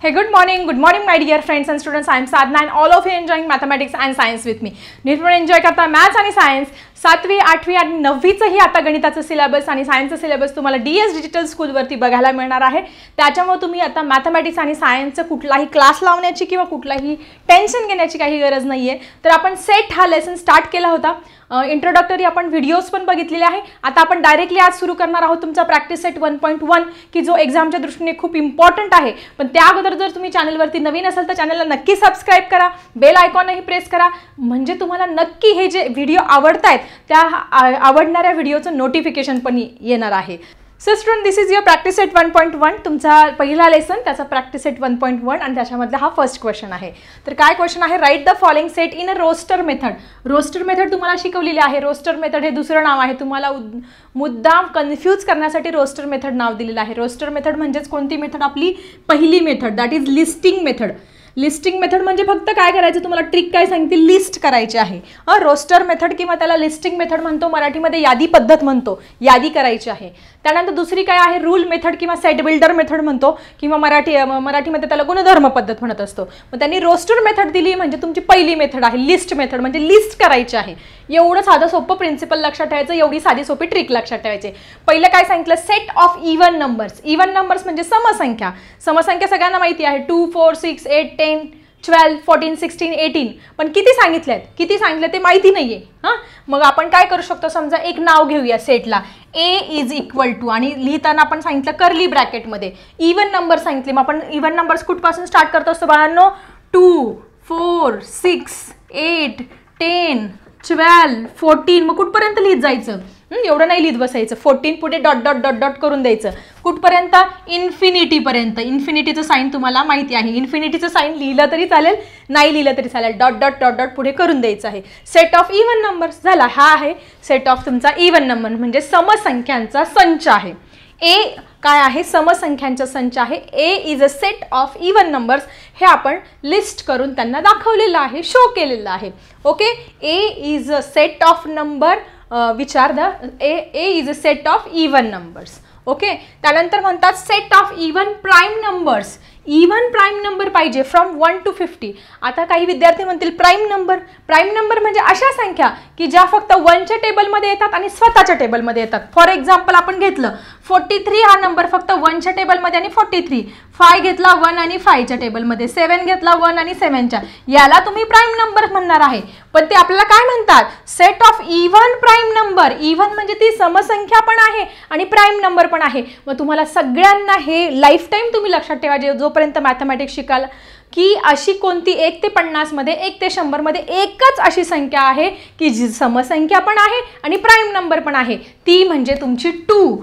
Hey, good morning my dear friends and students. I am Sadhna and all of you enjoying mathematics and science with me. Nirmal enjoy करता maths आणि science 7वी 8वी आणि 9वीचंही आता गणिताचं सिलेबस आणि सायन्सचं सिलेबस तुम्हाला DS डिजिटल स्कूलवरती बघायला मिळणार आहे. त्याच्यामुळे तुम्ही आता मॅथमॅटिक्स आणि सायन्सचं कुठलाही क्लास लावण्याची किंवा कुठलाही टेन्शन घेण्याची काही गरज नाही आहे. तर आपण सेट हा लेसन स्टार्ट केला होता. इंट्रोडक्टरी आपण व्हिडिओज पण बघितलेले आहे. आता आपण डायरेक्टली आज सुरू करणार आहोत तुमचा प्रॅक्टिस सेट 1.1 की जो एक्झामच्या दृष्टीने खूप इम्पॉर्टंट आहे. पण त्या अगोदर जर तुम्ही चॅनलवरती नवीन असाल तर चॅनलला नक्की सबस्क्राईब करा, बेल आयकॉनही प्रेस करा, म्हणजे तुम्हाला नक्की हे जे व्हिडिओ आवडतायत त्या आवडणाऱ्या व्हिडिओचं नोटिफिकेशन पण येणार आहे. So student, this is your practice set 1.1. तुमचा पहिला लेसन त्याचा प्रॅक्टिस सेट 1.1 आणि त्याच्यामधला हा फर्स्ट क्वेश्चन आहे. तर काय क्वेश्चन आहे? Write the following set in a roster method. Roster method तुम्हाला शिकवलेली आहे. रोस्टर मेथड हे दुसरं नाव आहे. तुम्हाला मुद्दाम कन्फ्यूज करण्यासाठी रोस्टर मेथड नाव दिलेलं आहे. रोस्टर मेथड म्हणजेच कोणती मेथड? आपली पहिली method, that is listing method. Listing method म्हणजे फक्त काय करायचं, तुम्हाला ट्रिक काय सांगते, लिस्ट करायची आहे. रोस्टर मेथड किंवा त्याला लिस्टिंग मेथड म्हणतो, मराठीमध्ये यादी पद्धत म्हणतो, यादी करायची आहे. त्यानंतर दुसरी काय आहे? रूल मेथड किंवा सेट बिल्डर मेथड म्हणतो किंवा मराठीमध्ये त्याला गुणधर्म पद्धत म्हणत असतो. मग त्यांनी रोस्टर मेथड दिली म्हणजे तुमची पहिली मेथड आहे. लिस्ट मेथड म्हणजे लिस्ट करायची आहे. एवढं साधं सोपं प्रिन्सिपल लक्षात ठेवायचं, एवढी साधी सोपी ट्रिक लक्षात ठेवायची. पहिलं काय सांगितलं? Set of even numbers. Even numbers म्हणजे समसंख्या. समसंख्या सगळ्यांना माहिती आहे, 2 4 6 8 10 12 14 16 18. पण किती सांगितले आहेत, किती सांगितले ते माहिती नाहीये. मग आपण काय करू शकतो? समजा एक नाव घेऊया सेटला, A इज इक्वल टू, आणि लिहिताना आपण सांगितलं कर्ली ब्रॅकेटमध्ये इव्हन नंबर सांगितले. मग आपण इव्हन नंबर्स कुठपासून स्टार्ट करतो असतो बाळांनो? 2 4 6 8 10 12 14. मग कुठपर्यंत लिहित जायचं? एवढं नाही लिहित बसायचं. 14 पुढे डॉट डॉट डॉट डॉट करून द्यायचं. कुठपर्यंत? इन्फिनिटीपर्यंत. इन्फिनिटीचं साईन तुम्हाला माहिती आहे. इन्फिनिटीचं साईन लिहिलं तरी चालेल, नाही लिहिलं तरी चालेल. डॉट डॉट डॉट डॉट पुढे करून द्यायचं आहे. सेट ऑफ इव्हन नंबर्स झाला. हा आहे सेट ऑफ तुमचा इव्हन नंबर म्हणजे समसंख्यांचा संच आहे. ए काय आहे? समसंख्यांचा संच आहे. A is a set of even numbers. हे आपण लिस्ट करून त्यांना दाखवलेलं आहे, शो केलेलं आहे. Okay, A is a set of number which are the A is a set of even numbers. Okay, त्यानंतर म्हणतात set of even prime numbers. Even prime number पाहिजे फ्रॉम 1 to 50. आता काही विद्यार्थी म्हणतील प्राईम नंबर म्हणजे अशा संख्या की ज्या फक्त 1च्या टेबलमध्ये येतात आणि स्वतःच्या टेबलमध्ये येतात. फॉर एक्झाम्पल आपण घेतलं 43 हा नंबर फक्त 1च्या टेबलमध्ये आणि 43. 5 घेतला 1 आणि 5च्या टेबलमध्ये, 7 घेतला 1 आणि 7च्या, याला तुम्ही प्राईम नंबर म्हणणार आहे. पण ते आपल्याला काय म्हणतात? Set of even prime number. Even म्हणजे ती समसंख्या पण आहे आणि प्राईम नंबर पण आहे. मग तुम्हाला सगळ्यांना हे लाईफ टाईम तुम्ही लक्षात ठेवा जोपर्यंत मॅथमॅटिक्स शिकाल, की अशी कोणती 1 ते 50 मध्ये 1 ते 100 मध्ये एकच अशी संख्या आहे की जी समसंख्या पण आहे आणि प्राईम नंबर पण आहे. ती म्हणजे तुमची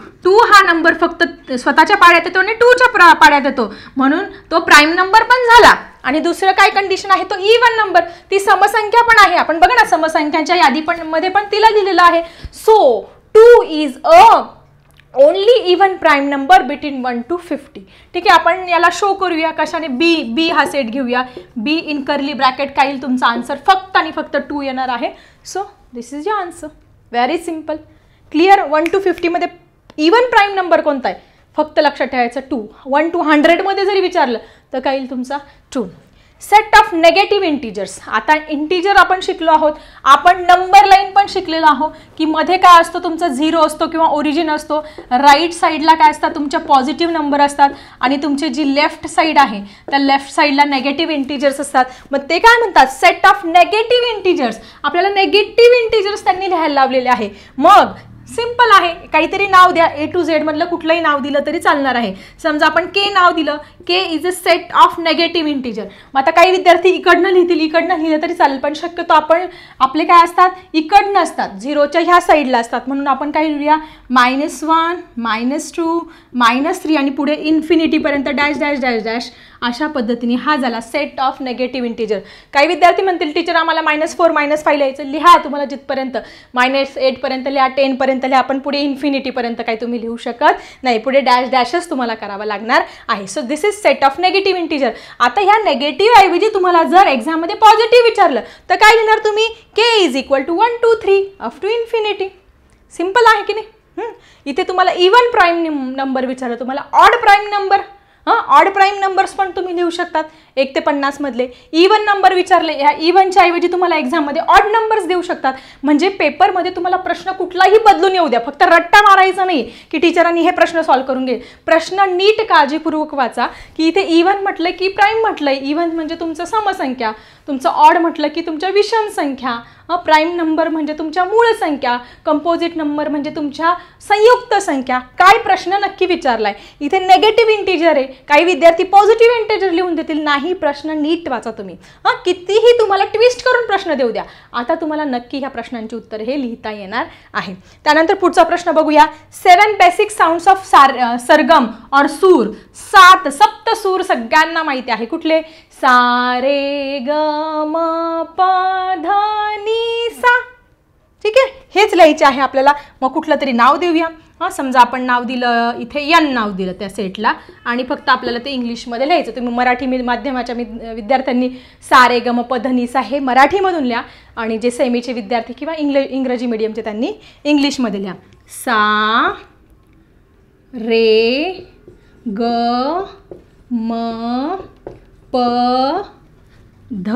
2 हा नंबर फक्त स्वतःच्या पाड्यात येतो आणि 2च्या पाड्यात येतो, म्हणून तो प्राईम नंबर पण झाला. आणि दुसरं काय कंडिशन आहे? तो इव्हन नंबर, ती समसंख्या पण आहे. आपण बघा ना, समसंख्यांच्या यादी पण मध्ये पण तिला दिलेलं आहे. So 2 is a only even prime number between 1 to 50. ठीक आहे, आपण याला शो करूया कशाने? बी हा सेट घेऊया. B in curly bracket. काय येईल तुमचा आन्सर? फक्त आणि फक्त 2 येणार आहे. So this is your answer. Very simple, clear. 1 to 50 मध्ये इव्हन प्राईम नंबर कोणता आहे? फक्त लक्षात ठेवायचं 2. 1 to 100 मध्ये जरी विचारलं तर काय येईल तुमचा? 2. Set of negative integers. आता इंटिजर आपण शिकलो आहोत, आपण नंबर लाईन पण शिकलेलो आहोत की मध्ये काय असतो तुमचा 0 असतो किंवा ओरिजिन असतो. राईट साईडला काय असतात? तुमच्या पॉझिटिव्ह नंबर असतात आणि तुमची जी लेफ्ट साईड आहे त्या लेफ्ट साईडला नेगेटिव्ह इंटिजर्स असतात. मग ते काय म्हणतात? Set of negative integers. आपल्याला नेगेटिव्ह इंटिजर्स त्यांनी लिहायला लावलेले आहे. मग सिंपल आहे, काहीतरी नाव द्या. A to Z मधलं कुठलंही नाव दिलं तरी चालणार आहे. समजा आपण K नाव दिलं. K is a set of negative integer. मग आता काही विद्यार्थी इकडनं लिहितील, इकडनं लिहिलं तरी चालेल, पण शक्यतो आपले काय असतात? इकडनं असतात, 0च्या ह्या साईडला असतात, म्हणून आपण काय लिहूया? -1 -2 -3 आणि पुढे इन्फिनिटीपर्यंत डॅश डॅश डॅश डॅश. अशा पद्धतीने हा झाला सेट ऑफ नेगेटिव्ह इंटिजर. काही विद्यार्थी म्हणतील टीचर आम्हाला -4 -5 लिहायचं. लिहा तुम्हाला जिथपर्यंत -8 पर्यंत लिहा, 10 पर्यंत लिहा, पण पुढे इन्फिनिटीपर्यंत काही तुम्ही लिहू शकत नाही. पुढे डॅश डॅशच तुम्हाला करावा लागणार आहे. So this is set of negative integer. आता ह्या नेगेटिव्ह ऐवजी तुम्हाला जर एक्झाममध्ये पॉझिटिव्ह विचारलं तर काय लिहिणार तुम्ही? K is equal to 1 2 3 up to infinity. Simple आहे की नाही? इथे तुम्हाला इव्हन प्राईम नंबर विचारलं, तुम्हाला odd prime number odd prime numbers पण तुम्ही लिहू शकतात 1 ते 50 मधले. इवन नंबर विचारले, ह्या इव्हनच्या ऐवजी तुम्हाला एक्झाममध्ये ऑड नंबर्स देऊ शकतात. म्हणजे पेपरमध्ये तुम्हाला प्रश्न कुठलाही बदलून येऊ द्या, फक्त रट्टा मारायचा नाही की टीचरांनी हे प्रश्न सॉल्व्ह करून घे. प्रश्न नीट काळजीपूर्वक वाचा की इथे इवन म्हटलं की प्राईम म्हटलंय. इवन म्हणजे तुमचं समसंख्या, तुमचं ऑड म्हटलं की तुमच्या विषम संख्या, प्राईम नंबर म्हणजे तुमच्या मूळ संख्या, कंपोजिट नंबर म्हणजे तुमच्या संयुक्त संख्या. काय प्रश्न नक्की विचारलाय? इथे नेगेटिव्ह इंटिजर आहे, काही विद्यार्थी पॉझिटिव्ह इंटिजर लिहून देतील. नाही, प्रश्न नीट वाचा तुम्ही. कितीही तुम्हाला ट्विस्ट करून प्रश्न देऊ द्या, आता तुम्हाला नक्की ह्या प्रश्नांची उत्तर हे लिहिता येणार आहे. त्यानंतर पुढचा प्रश्न बघूया. 7 बेसिक साऊंड्स ऑफ सरगम और सूर. 7 सप्त सूर सगळ्यांना माहिती आहे. कुठले? सा रे ग म प ध नी सा. ठीक आहे, हेच लिहायचे आहे आपल्याला. मग कुठलं तरी नाव देऊया. समजा आपण नाव दिलं, इथे एन नाव दिलं त्या सेटला, आणि फक्त आपल्याला ते इंग्लिशमध्ये लिहायचं. तुम्ही मराठी माध्यमाच्या विद्यार्थ्यांनी सा रे ग म प ध नी सा हे मराठीमधून लिहा, आणि जे सेमीचे विद्यार्थी किंवा इंग्रजी मीडियमचे त्यांनी इंग्लिशमध्ये लिहा. सा रे ग म प ध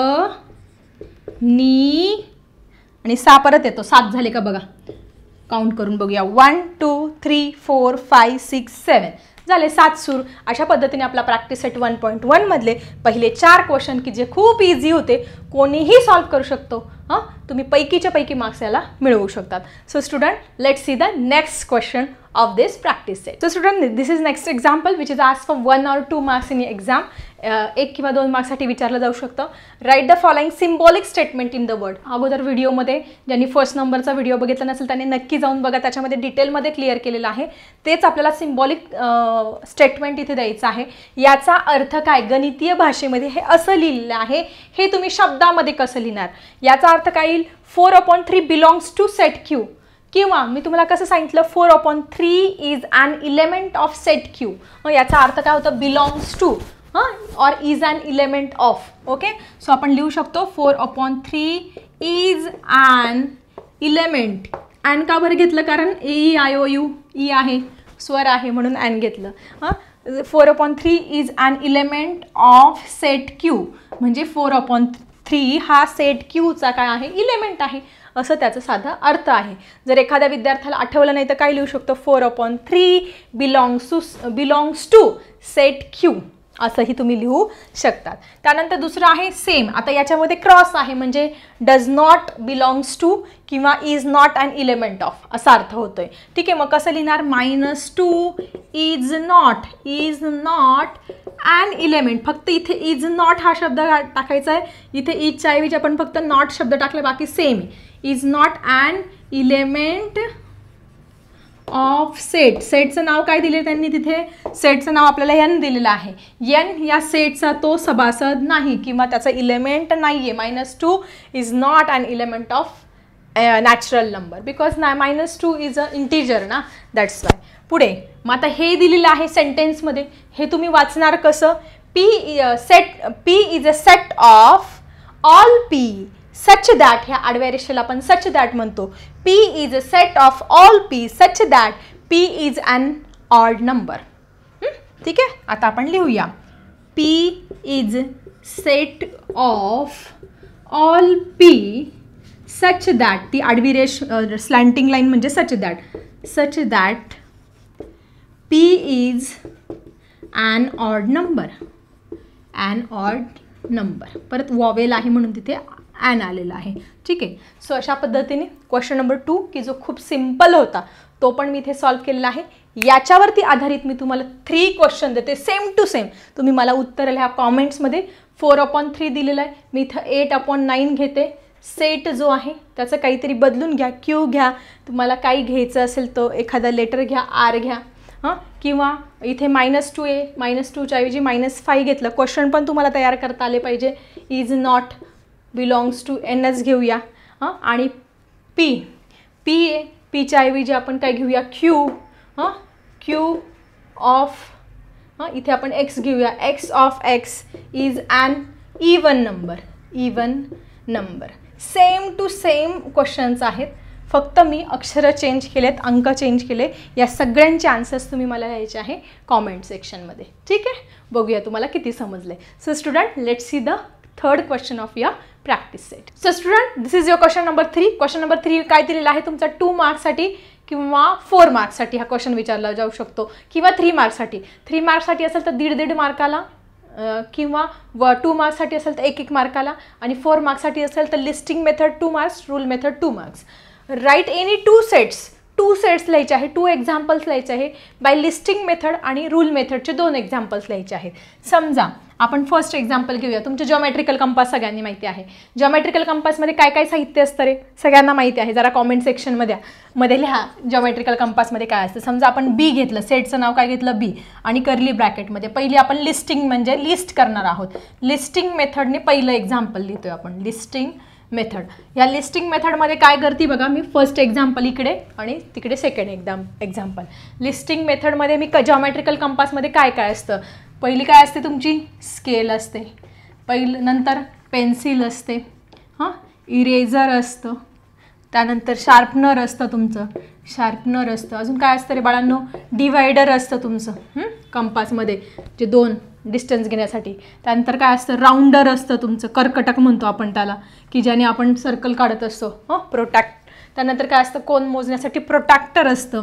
नी, आणि सा परत येतो. 7 झाले का बघा, काउंट करून बघूया. 1 2 3 4 5 6 7 झाले 7 सूर. अशा पद्धतीने आपला प्रॅक्टिस सेट 1.1 मधले पहिले 4 क्वेश्चन की जे खूप इझी होते, कोणीही सॉल्व करू शकतो. तुम्ही पैकीच्या पैकी मार्क्स याला मिळवू शकतात. So student, let's see the next question of this practice set. So student, this is next example which is asked for 1 or 2 marks in exam. 1 किंवा 2 मार्क्ससाठी विचारलं जाऊ शकतं. Write the following symbolic statement in the word. अगोदर व्हिडिओमध्ये ज्यांनी first नंबरचा video बघितला नसेल त्यांनी नक्की जाऊन बघा, त्याच्यामध्ये डिटेलमध्ये क्लिअर केलेलं आहे. तेच आपल्याला सिम्बॉलिक स्टेटमेंट इथे द्यायचं आहे. याचा अर्थ काय? गणितीय भाषेमध्ये हे असं लिहिलेलं आहे, हे तुम्ही शब्दामध्ये कसं लिहिणार? याचा अर्थ काय येईल? 4/3 बिलॉंग्स टू सेट क्यू. किंवा मी तुम्हाला कसं सांगितलं, 4/3 is an element of set Q. याचा अर्थ काय होतं? Belongs to or is an element of. Okay, so आपण लिहू शकतो 4/3 इज ॲन इलेमेंट. ॲन का बरं घेतलं? कारण A I O U E आहे, स्वर आहे म्हणून ॲन घेतलं. 4/3 is an element of set Q म्हणजे 4/3 हा सेट क्यूचा काय आहे? इलेमेंट आहे, असं त्याचा साधा अर्थ आहे. जर एखाद्या विद्यार्थ्याला आठवलं नाही तर काय लिहू शकतो? 4/3 बिलॉंग्स टू सेट क्यू असंही तुम्ही लिहू शकतात. त्यानंतर दुसरं आहे सेम. आता याच्यामध्ये क्रॉस आहे म्हणजे डज नॉट बिलॉंग्स टू किंवा is not an element of असा अर्थ होतोय. ठीक आहे, मग कसं लिहिणार? -2 इज नॉट ॲन इलेमेंट. फक्त इथे इज नॉट हा शब्द टाकायचा आहे. इथे इजच्या ऐवजी आपण फक्त नॉट शब्द टाकले, बाकी same. Is not an element of set. सेटचं नाव काय दिले त्यांनी तिथे? सेटचं नाव आपल्याला एन दिलेलं आहे. एन या सेटचा तो सभासद नाही किंवा त्याचा इलेमेंट नाही आहे. -2 is not an element of natural number because -2 is a integer ना, दॅट्स वाय. पुढे मग आता हे दिलेलं आहे सेंटेन्समध्ये, हे तुम्ही वाचणार कसं? P is a set of all P such that. ह्या आडव्या रेषेला आपण सच दॅट म्हणतो. P is a set of all P such that P is an odd number. ठीक आहे, आता आपण लिहूया. P is set of all P such that. ती आडवी रेष स्लँटिंग लाईन म्हणजे such that P is an odd number. परत वॉवेल आहे म्हणून तिथे ॲन आलेला आहे. ठीक आहे, सो अशा पद्धतीने क्वेश्चन नंबर 2 की जो खूप सिम्पल होता तो पण मी इथे सॉल्व्ह केलेला आहे. याच्यावरती आधारित मी तुम्हाला 3 क्वेश्चन देते सेम टू सेम. तुम्ही मला उत्तर लिहा कॉमेंट्समध्ये. 4/3 दिलेलं आहे, मी इथं 8/9 घेते. सेट जो आहे त्याचं काहीतरी बदलून घ्या, क्यू घ्या, तुम्हाला काही घ्यायचं असेल तो एखादा लेटर घ्या, आर घ्या. किंवा इथे -2 आहे, -2च्या ऐवजी -5 घेतलं. क्वेश्चन पण तुम्हाला तयार करता आले पाहिजे. इज नॉट बिलॉंग्स टू एनच घेऊया. आणि पीच्या ऐवजी आपण काय घेऊया? क्यू ऑफ इथे आपण एक्स घेऊया. X of X is an even number. Same to same questions आहेत, फक्त मी अक्षरं चेंज केलेत, अंक चेंज केले. या सगळ्यांचे आन्सर्स तुम्ही मला द्यायचे आहे कॉमेंट सेक्शनमध्ये. ठीक आहे, बघूया तुम्हाला किती समजले. So student, let's see the third question of your practice set. So student, this is your question number 3. Question number 3 काय दिलेला आहे तुमचा 2 मार्क्ससाठी किंवा 4 मार्क्ससाठी हा क्वेश्चन विचारला जाऊ शकतो, किंवा 3 मार्क्ससाठी. 3 मार्क्ससाठी असेल तर 1.5 मार्काला, किंवा 2 मार्क्ससाठी असेल तर 1 मार्काला, आणि 4 मार्क्ससाठी असेल तर listing method 2 marks, rule method 2 marks. Write any 2 sets लिहायचे आहे, 2 एक्झाम्पल्स लिहायचे आहे. बाय लिस्टिंग मेथड आणि रूल मेथडचे 2 एक्झाम्पल्स लिहायचे आहेत. समजा आपण फर्स्ट एक्झाम्पल घेऊया. तुमचे जॉमेट्रिकल कंपास सगळ्यांनी माहिती आहे. जॉमेट्रिकल कंपासमध्ये काय काय साहित्य असतं रे, सगळ्यांना माहिती आहे. जरा कॉमेंट सेक्शनमध्ये लिहा जॉमेट्रिकल कंपासमध्ये काय असतं. समजा आपण बी घेतलं, सेटचं नाव काय घेतलं बी, आणि कर्ली ब्रॅकेटमध्ये पहिली आपण लिस्टिंग म्हणजे लिस्ट करणार आहोत. लिस्टिंग मेथडने पहिलं एक्झाम्पल लिहितोय आपण, लिस्टिंग मेथड. या लिस्टिंग मेथडमध्ये काय करते बघा, मी फर्स्ट एक्झाम्पल इकडे आणि तिकडे सेकंड एक्झाम्पल. लिस्टिंग मेथडमध्ये मी जॉमेट्रिकल कंपासमध्ये काय काय असतं, पहिली काय असते तुमची स्केल असते, नंतर पेन्सिल असते, इरेझर असतं, त्यानंतर शार्पनर असतं तुमचं, शार्पनर असतं. अजून काय असतं रे बाळांनो, डिवायडर असतं तुमचं कंपासमध्ये, जे 2 डिस्टन्स घेण्यासाठी. त्यानंतर काय असतं, राऊंडर असतं तुमचं, कर्कटक म्हणतो आपण त्याला, की ज्याने आपण सर्कल काढत असतो, प्रोटॅक्ट. त्यानंतर काय असतं, कोन मोजण्यासाठी प्रोटॅक्टर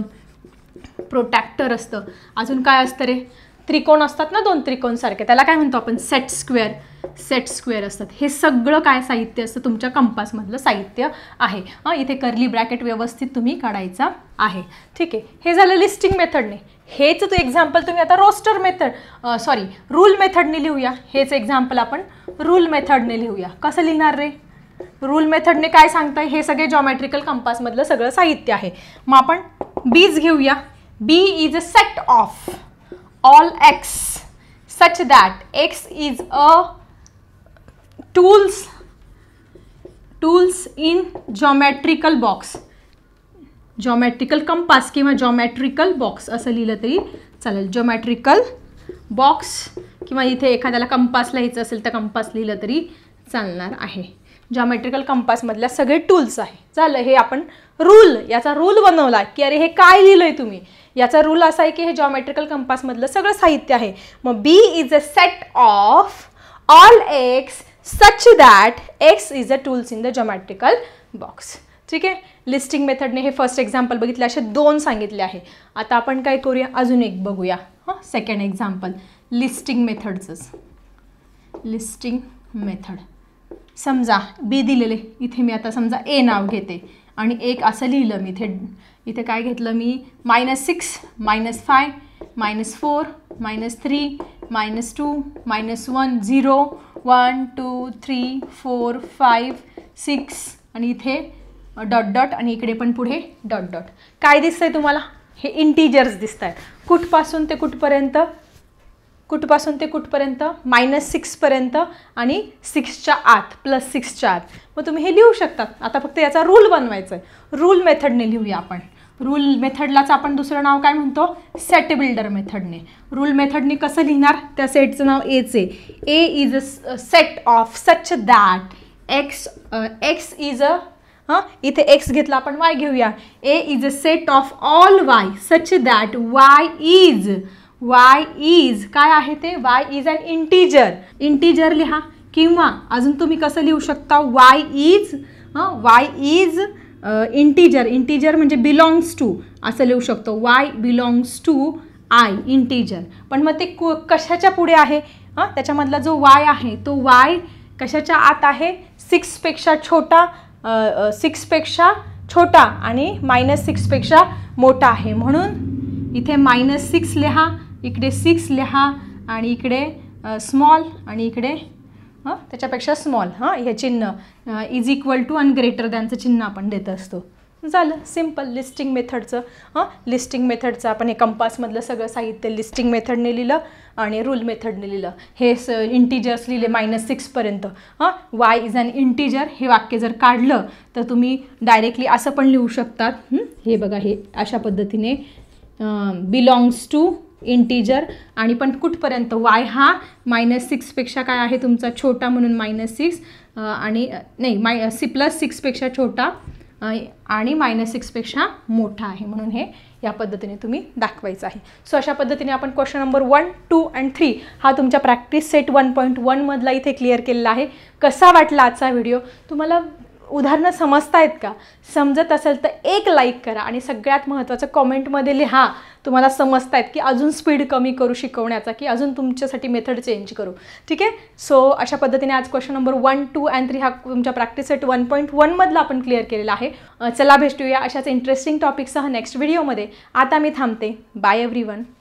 असतं. अजून काय असतं रे, त्रिकोण असतात ना, 2 त्रिकोणसारखे, त्याला काय म्हणतो आपण, सेट स्क्वेअर असतात. हे सगळं काय साहित्य असतं तुमच्या कंपासमधलं साहित्य आहे. इथे कर्ली ब्रॅकेट व्यवस्थित तुम्ही काढायचा आहे. ठीक आहे, हे झालं लिस्टिंग मेथडने. हेच एक्झाम्पल तुम्ही आता रूल मेथडने लिहूया. हेच एक्झाम्पल आपण रूल मेथडने लिहूया. कसं लिहिणार रे, रूल मेथडने काय सांगताय, हे सगळे जॉमेट्रिकल कंपासमधलं सगळं साहित्य आहे. मग आपण बीज घेऊया. B is a set of all x such that x is a tools in geometrical box, geometrical compass किंवा geometrical box असं लिहिलं तरी चालेल. geometrical box किंवा इथे एखाद्याला कंपास लिहायचं असेल तर कंपास लिहिलं तरी चालणार आहे. जॉमेट्रिकल कंपासमधल्या सगळे टूल्स आहे. झालं, हे आपण याचा रूल बनवला की अरे हे काय लिहिलंय तुम्ही. याचा रूल असा आहे की हे जॉमेट्रिकल कंपासमधलं सगळं साहित्य आहे. मग B is a set of all X such that x is a tools in the geometrical box. ठीक आहे, लिस्टिंग मेथडने हे फर्स्ट एक्झाम्पल बघितले, असे 2 सांगितले आहे. आता आपण काय करूया, अजून एक बघूया. सेकंड एक्झाम्पल लिस्टिंग मेथडचंच. लिस्टिंग मेथड, समजा बी दिलेले, इथे मी आता समजा ए नाव घेते आणि एक असं लिहिलं मी. इथे काय घेतलं मी, -6, -5, -4, -3, -2, -1, 0, 1, 2, 3, 4, 5, 6 आणि इथे डॉट आणि इकडे पण पुढे डॉट. काय दिसतंय तुम्हाला, हे इंटिजर्स दिसत आहेत. कुठपासून ते कुठपर्यंत, -6 पर्यंत आणि 6च्या आत, +6च्या आत. मग तुम्ही हे लिहू शकतात. आता फक्त याचा रूल बनवायचा आहे. रूल मेथडने लिहूया आपण. रूल मेथडलाच आपण दुसरं नाव काय म्हणतो, सेट बिल्डर मेथडने. रूल मेथडने कसं लिहिणार, त्या सेटचं नाव एच आहे. A is a set of such that x is a, इथे एक्स घेतला आपण, वाय घेऊया. A is a set of all y such that y is काय आहे ते, वाय इज अन इंटिजर लिहा. किंवा अजून तुम्ही कसं लिहू शकता, वाय इज इंटिजर म्हणजे बिलॉंग्स टू असं लिहू शकतो. Y belongs to I, integer. पण मग ते कशाच्या पुढे आहे, त्याच्यामधला जो वाय आहे तो वाय कशाच्या आत आहे, 6 पेक्षा छोटा आणि -6 पेक्षा मोठा आहे. म्हणून इथे -6 लिहा, इकडे 6 लिहा आणि इकडे स्मॉल आणि इकडे त्याच्यापेक्षा स्मॉल. हे चिन्ह इज इक्वल टू आणि ग्रेटर दॅनचं चिन्ह आपण देत असतो. झालं सिम्पल लिस्टिंग मेथडचं. लिस्टिंग मेथडचं आपण हे कंपासमधलं सगळं साहित्य लिस्टिंग मेथडने लिहिलं आणि रूल मेथडने लिहिलं. हे इंटिजर्स लिहिले -6 पर्यंत. वाय इज अन इंटिजर हे वाक्य जर काढलं तर तुम्ही डायरेक्टली असं पण लिहू शकतात. हे बघा, हे अशा पद्धतीने बिलॉंग्स टू इंटिजर आणि पण कुठपर्यंत, वाय हा -6 पेक्षा काय आहे तुमचा छोटा म्हणून -6 आणि नाही +6 पेक्षा छोटा आणि -6पेक्षा मोठा आहे, म्हणून हे या पद्धतीने तुम्ही दाखवायचं आहे. सो अशा पद्धतीने आपण क्वेश्चन नंबर 1, 2 आणि 3 हा तुमच्या प्रॅक्टिस सेट 1.1 मधला इथे क्लिअर केलेला आहे. कसा वाटला आजचा व्हिडिओ? तुम्हाला उदाहरणं समजतायत का? समजत असेल तर एक लाईक करा आणि सगळ्यात महत्त्वाचं कॉमेंटमध्ये लिहा तुम्हाला समजतायत की अजून स्पीड कमी करू शिकवण्याचा, की अजून तुमच्यासाठी मेथड चेंज करू. ठीक आहे. सो अशा पद्धतीने आज क्वेश्चन नंबर 1, 2 आणि 3 हा तुमच्या प्रॅक्टिस सेट 1.1 मधला आपण क्लिअर केलेला आहे. चला भेटूया अशाच इंटरेस्टिंग टॉपिकसह नेक्स्ट व्हिडिओमध्ये. आता मी थांबते. Bye everyone.